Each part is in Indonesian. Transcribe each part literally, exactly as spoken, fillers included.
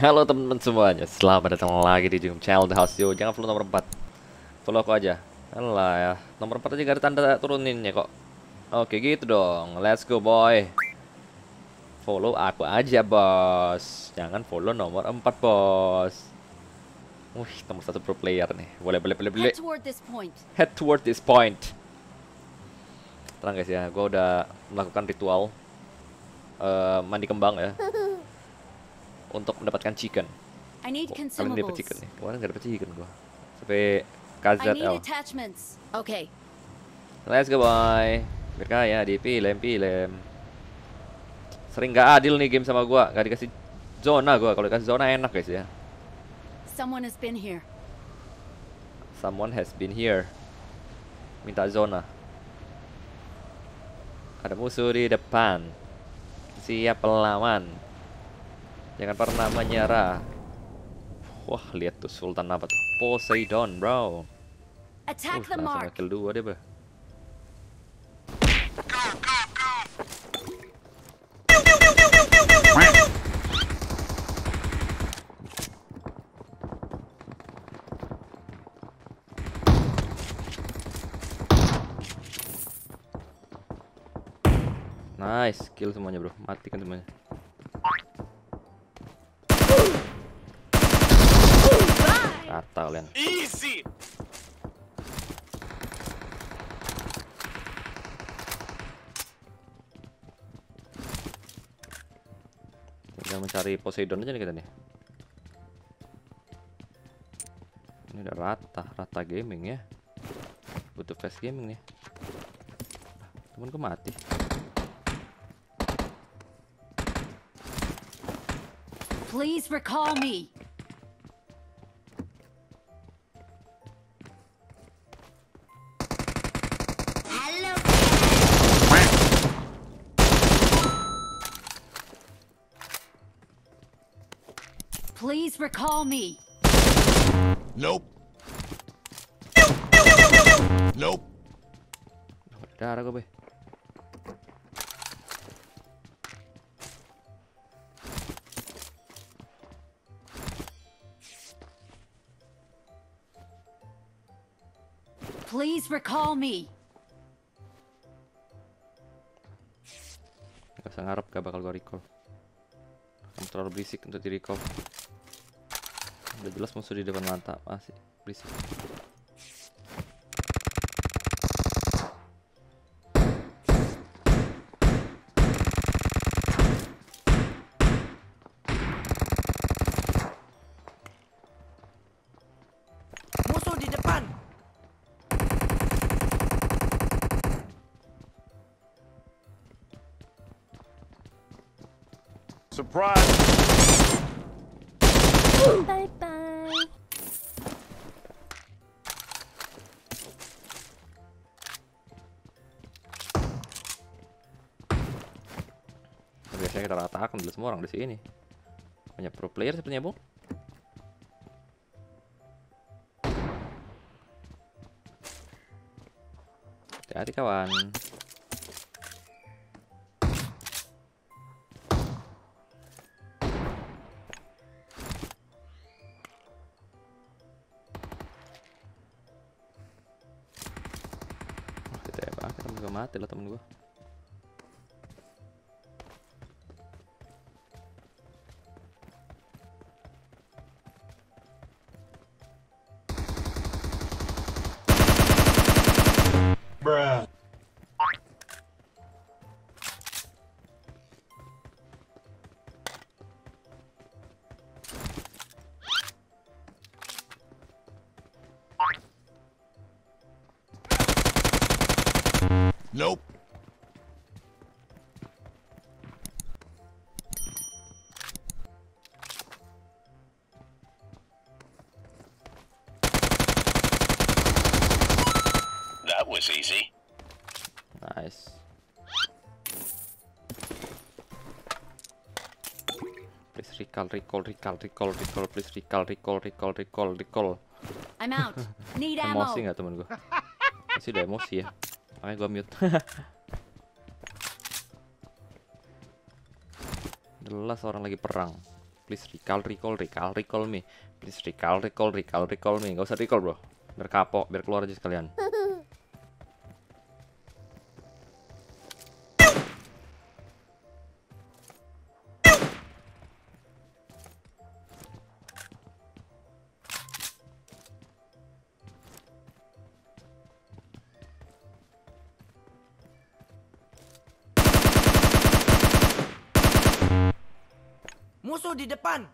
Halo teman-teman semuanya, selamat datang lagi di Jum Channel The House. Yo, jangan follow nomor empat. Follow aku aja. Alah ya, nomor empat aja gak ada tanda turuninnya kok. Oke gitu dong, let's go boy. Follow aku aja bos. Jangan follow nomor empat bos. Wih, nomor satu pro player nih. Boleh, boleh, boleh, boleh. Head toward this point. Head toward this point. Tenang guys ya, gue udah melakukan ritual uh, mandi kembang ya. Untuk mendapatkan chicken. I need Oh, kalian dapat consumables. chicken nih. Kemarin nggak dapat chicken gua. Sampai K Z I need L. attachments. Okay. Let's go boy. Berkaya di pilem pilem. Sering nggak adil nih game sama gua. Nggak dikasih zona gua. Kalau dikasih zona enak guys ya. Someone has been here. Someone has been here. Minta zona. Ada musuh di depan. Siap melawan. Jangan pernah menyerah. Wah, lihat tuh Sultan apa tuh? Poseidon, bro. Attack Uh, the langsung mark. kill dua deh, bro. Nice, kill semuanya, bro. Matikan semuanya. Kata kalian. Easy. Tinggal mencari Poseidon aja nih kita nih. Ini udah rata, rata gaming ya. Butuh fast gaming nih. Temenku mati. Please recall me. Hello. Please recall me. Nope. Nope. Darah gue, be. Please recall me. Gak usah ngarep, gak bakal gue recall. Kamu terlalu berisik untuk di recall. Udah jelas musuh di depan mata, masih berisik. Musuh di depan. Surprise. Bye bye. Nah, biasanya kita ratakan dulu semua orang di sini. Banyak pro player sepertinya, Bung. Hati-hati kawan. Wah, kita ya banget, temen gue mati lah temen gue. Bruh. Nope. That was easy. Nice. Please recall, recall, recall, recall, recall, please recall, recall, recall, recall, recall. I'm out. Need ammo. Emosi nggak temen gue? Masih udah emosi ya. Makanya gue mute. Jelas orang lagi perang. please recall, recall, recall, recall me. Please recall, recall, recall, recall me. Gak usah recall bro, biar kapok, biar keluar aja sekalian. Musuh di depan.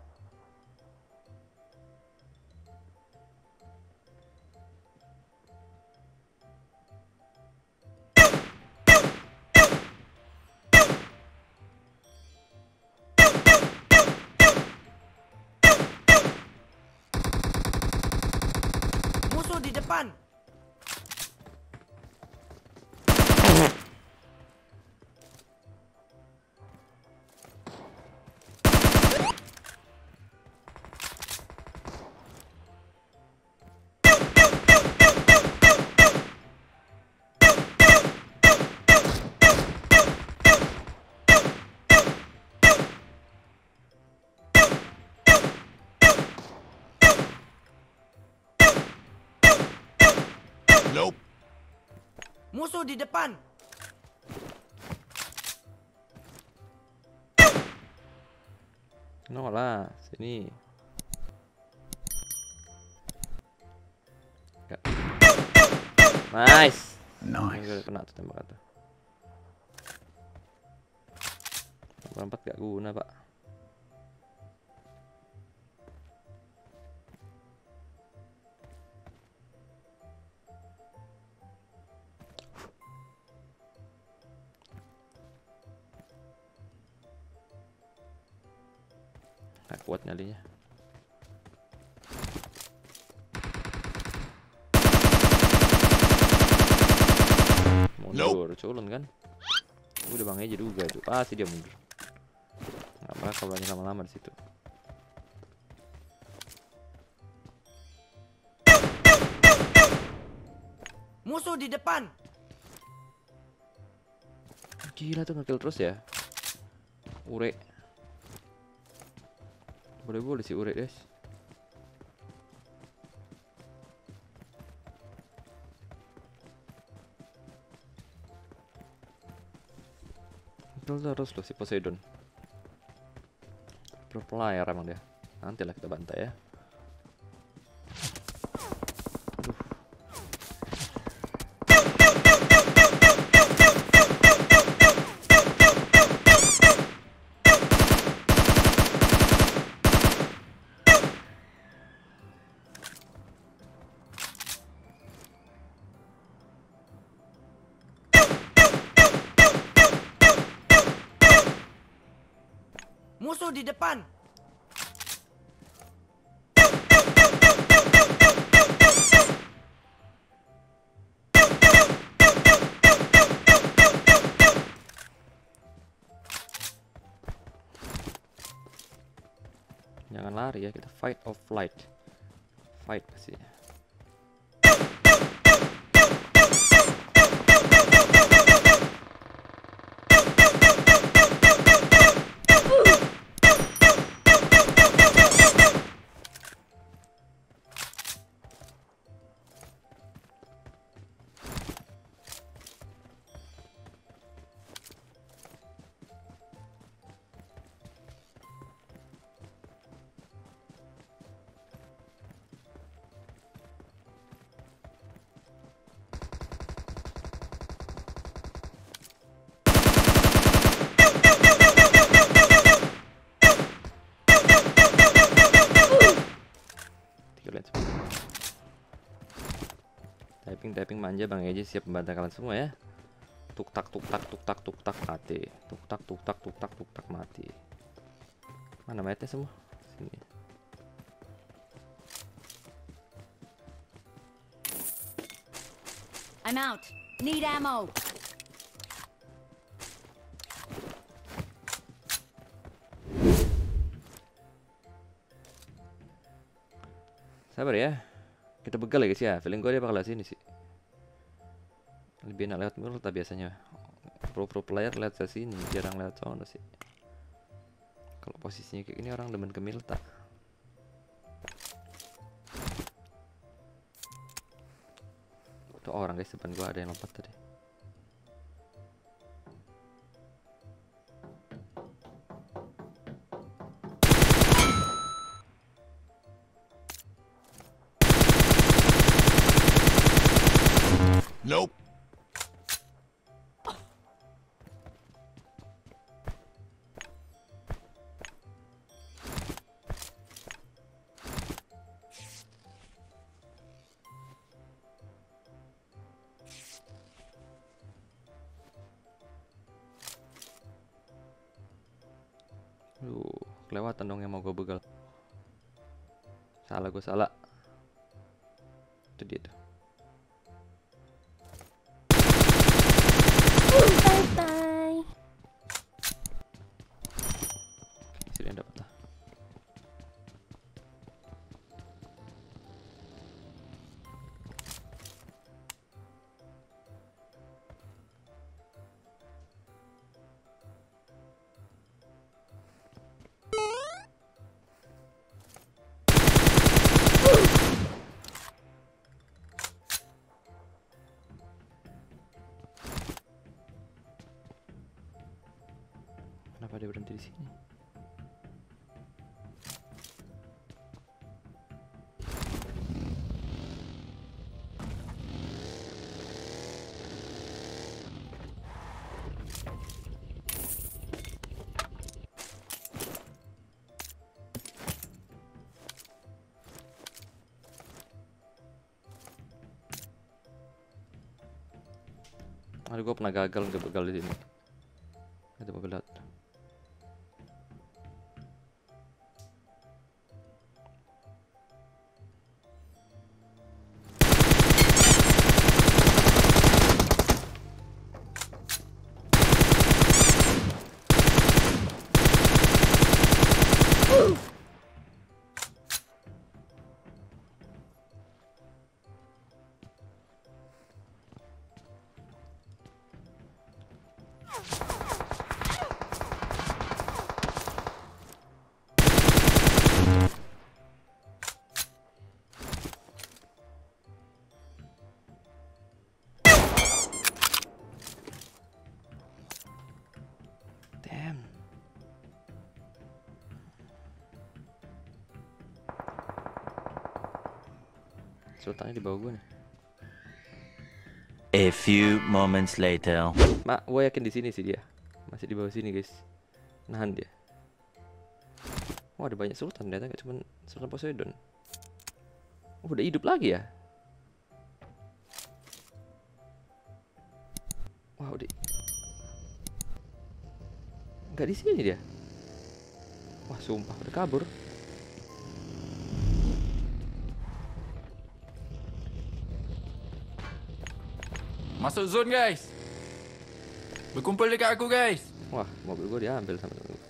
Musuh di depan. Nope. Musuh di depan. No lah, sini. Gak. Nice. Nice. Ini udah kena tuh tembakan tuh. Nomor empat gak guna pak. Gak kuat nyalinya. Mundur, culun kan? Udah bang aja juga tuh, pasti dia mundur. Gak bakal banyak lama-lama di situ. Musuh di depan. Gila tuh ngekill terus ya. Ure. Boleh-boleh sih Ure guys. Kill terus loh si Poseidon. Pro player emang dia. Nantilah kita bantai ya. Aduh. Musuh di depan. Jangan lari ya, kita fight or flight. Fight pasti. Typing typing manja Bang Eji siap membantu kalian semua ya. Tuk tak tuk tak tuk tak tuk tak mati. Tuk tak tuk tak tuk tak tuk tak mati. Mana mayatnya semua? Sini. I'm out. Need ammo. Sabar ya. Kita begal ya guys ya. Feeling gue dia bakal sini sih. Lebih enak lewat mulut tak biasanya. Pro pro player lewat ke sini, jarang lewat sono sih. Kalau posisinya kayak gini orang demen ke Milta. Tuh orang guys, depan gua ada yang lompat tadi. Nope. Duh, kelewatan dong yang mau gue begal. Salah gue salah. Itu dia tuh. Bye bye. Sini dapat lah. Kenapa dia berhenti di sini? Aduh, gue pernah gagal nggak begal di sini. Ada mobil lewat. Damn. Sultannya di bawah gue nih. A few moments later. Mak, gue yakin di sini sih dia. Masih di bawah sini, guys. Nahan dia. Wah, ada banyak sultan ternyata, gak cuma Sultan Poseidon. Oh, udah hidup lagi ya? Wah, udah. Gak di sini dia. Wah, sumpah udah kabur. Masuk zone guys. Berkumpul dekat aku guys. Wah, mobil gue diambil sama temen gue.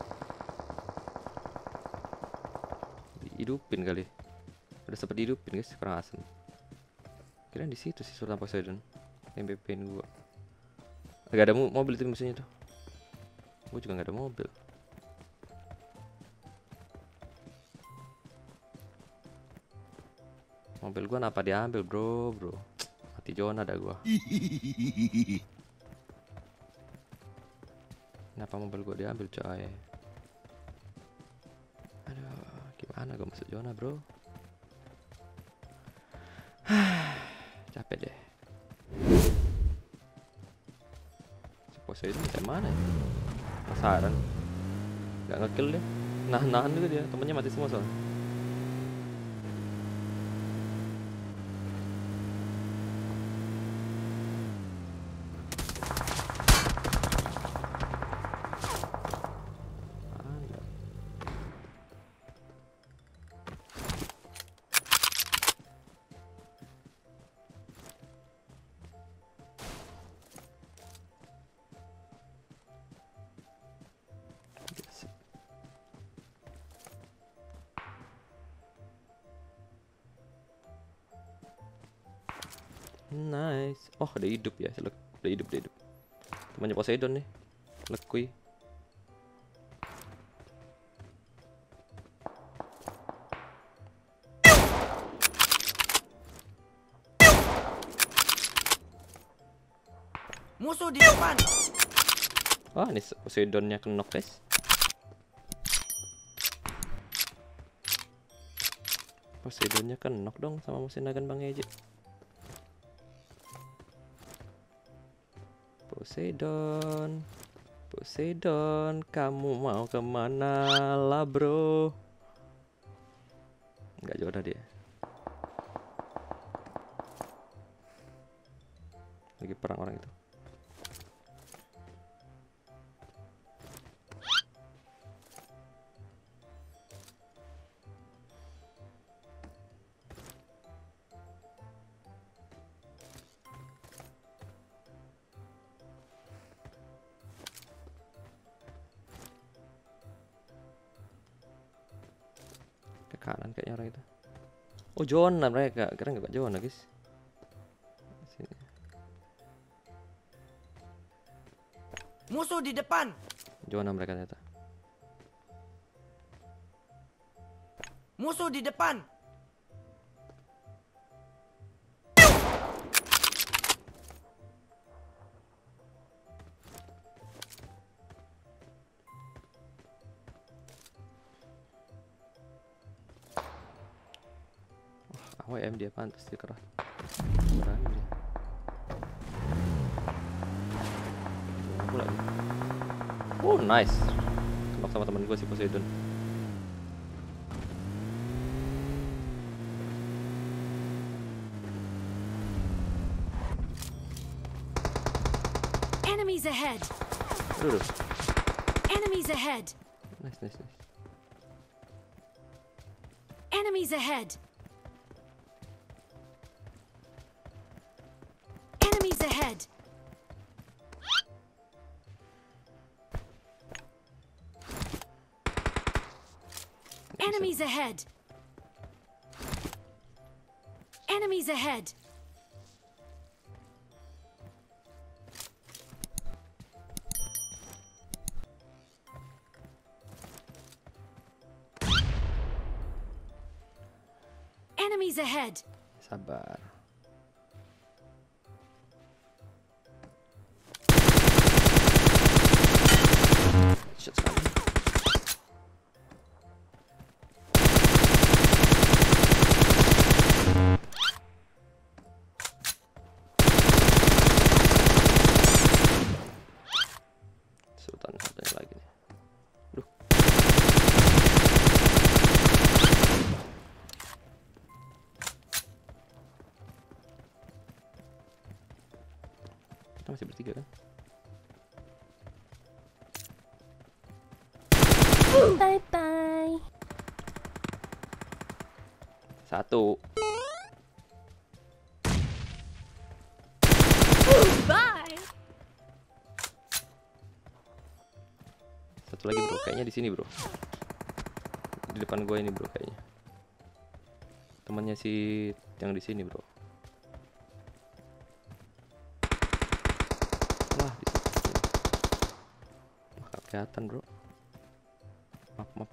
Dihidupin kali. Udah sempet dihidupin guys, kurang asem. Kirain di situ sih Sultan Poseidon. M V P-in gue. Gak ada mo mobil itu musuhnya tuh. Gue juga gak ada mobil. Mobil gue kenapa diambil bro, bro. Mati Jonah ada gue. Kenapa mobil gue diambil coy? Aduh, gimana gue masuk zona bro? Capek deh. Si Poseidon dari mana ya? Penasaran. Gak ngekill deh. Nahan-nahan juga dia. Temennya mati semua soalnya. Nice. Oh, udah hidup ya. Udah hidup, udah hidup. Temannya Poseidon nih. Lekui. Musuh di depan. Wah, ini Poseidonnya kenok, guys. Poseidonnya kenok dong sama mesin nagan Bang Eje. Poseidon, Poseidon, kamu mau kemana lah bro? Nggak jauh dah dia. Lagi perang orang itu. Ke kanan kayaknya orang itu. Oh, zona mereka. Keren nggak zona, guys? Sini. Musuh di depan. Zona mereka ternyata. Musuh di depan. A W M dia pantas dia keras. Berani dia. Aku lagi. Oh nice. Kenok sama temen gue si Poseidon. Enemies ahead. Aduh, aduh. Enemies ahead. Nice, nice, nice. Enemies ahead. Enemies ahead. Enemies ahead. Enemies ahead. Enemies ahead. Sabar. Shit sekali. Sultan katanya lagi nih. Duh. Kita masih bertiga kan? Bye bye. Satu. Bye. Satu lagi bro, kayaknya di sini bro. Di depan gue ini bro kayaknya. Temannya si yang di sini bro. Wah, di sini. Wah, gak kelihatan bro. Maaf, maaf.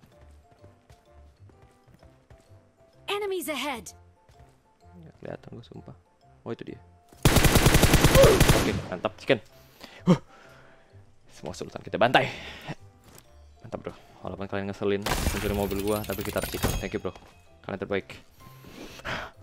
Enemies ahead. Gak kelihatan gue sumpah. Oh itu dia. Oke, mantap chicken. Huh. Semua sultan kita bantai. Mantap bro. Walaupun kalian ngeselin mencuri mobil gua, tapi kita racikan. Thank you bro. Kalian terbaik.